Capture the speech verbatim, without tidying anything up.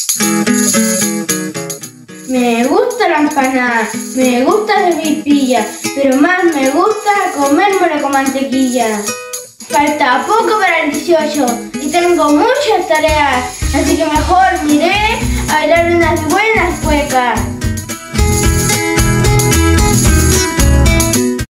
Me gusta la empanada, me gusta la pipilla, pero más me gusta comérmelo con mantequilla. Falta poco para el dieciocho y tengo muchas tareas, así que mejor miré a bailar unas buenas cuecas.